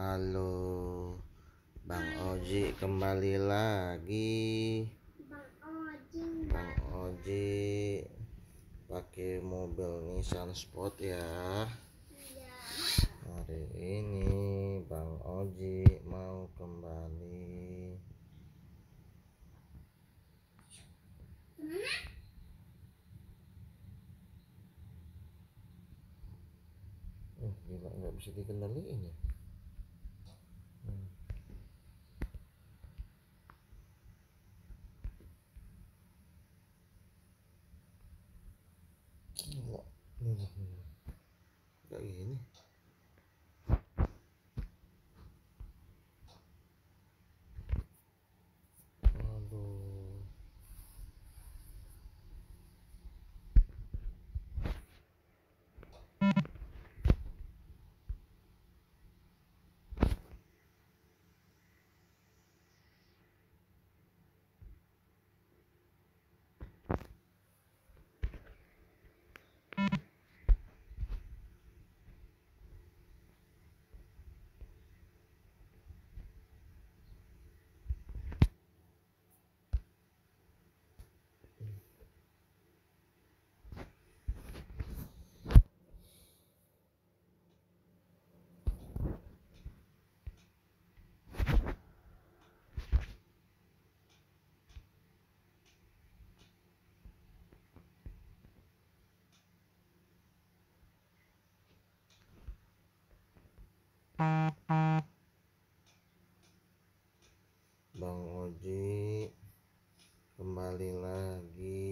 Halo, Bang Oji kembali lagi. Bang Oji pakai mobil Nissan Sport ya. Hari ini Bang Oji mau kembali. Gila, nggak bisa dikendaliin ya. Gila, kayak gini. Aduh. Bang Oji kembali lagi.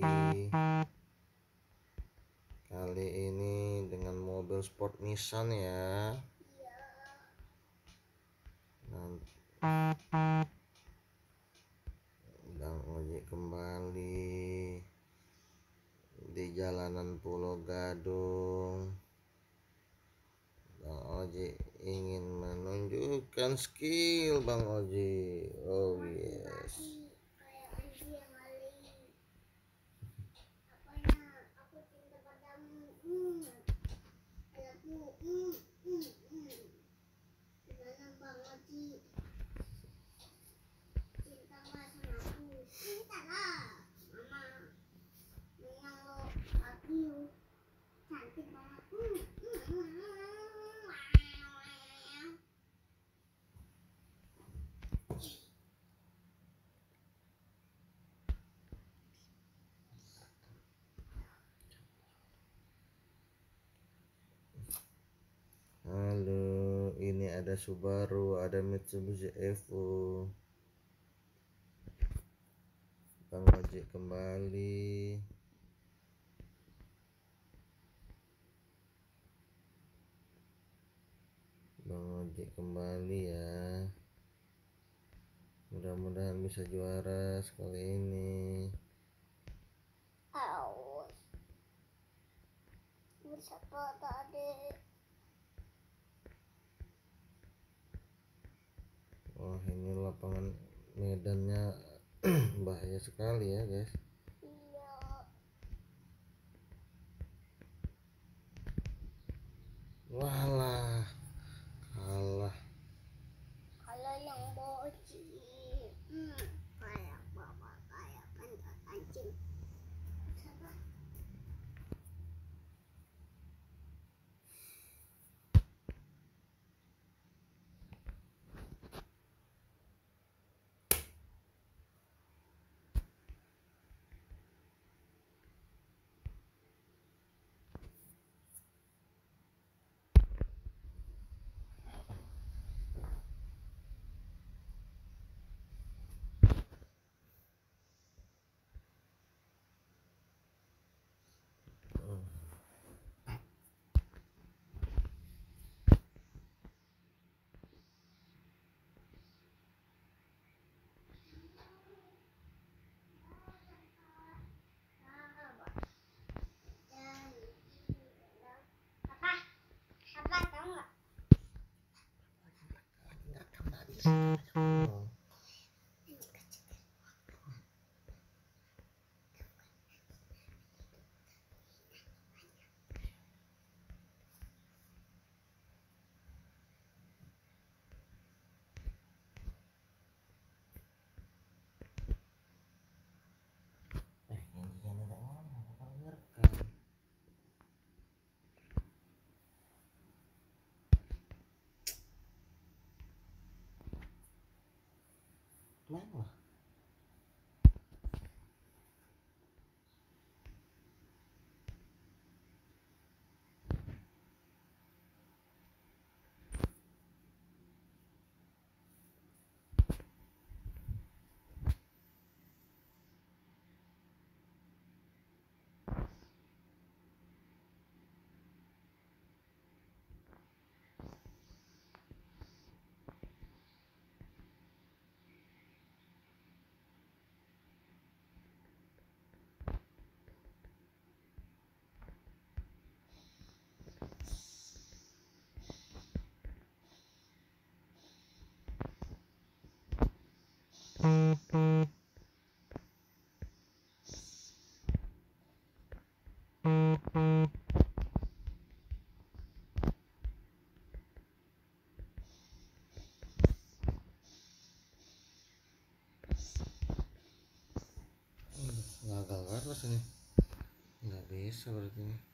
Kali ini dengan mobil sport Nissan ya. Bang Oji kembali di jalanan Pulau Gadung. Bang Oji ingin menunjukkan skill Bang Oji. Oh yes. Halo, ini ada Subaru, ada Mitsubishi Evo. Bang Oji kembali. Bang Oji kembali ya. Mudah-mudahan bisa juara sekali ini. Bisa tadi. Wah, ini lapangan medannya bahaya sekali ya guys. Iya. Walah, kalah. Kalau yang boci, kayak bapak kayak pantat anjing. Sabar. Apa tahu nggak? main lah. Gagal kan rasanya, nggak bisa berarti ini.